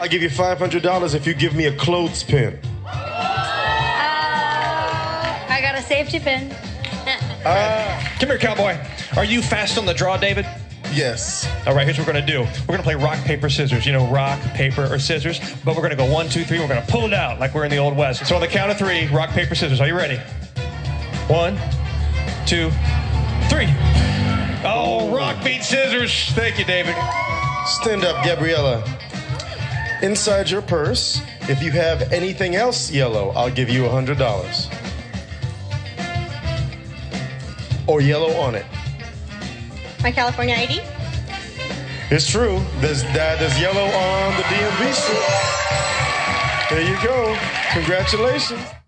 I'll give you $500 if you give me a clothespin. I got a safety pin. Come here, cowboy. Are you fast on the draw, David? Yes. All right, here's what we're going to do. We're going to play rock, paper, scissors. You know, rock, paper, or scissors. But we're going to go 1, 2, 3. We're going to pull it out like we're in the Old West. So on the count of 3, rock, paper, scissors. Are you ready? 1, 2, 3. Oh, rock beats scissors. Thank you, David. Stand up, Gabriella. Inside your purse, if you have anything else yellow, I'll give you $100. Or yellow on it. My California ID? It's true. There's yellow on the DMV strip. There you go. Congratulations.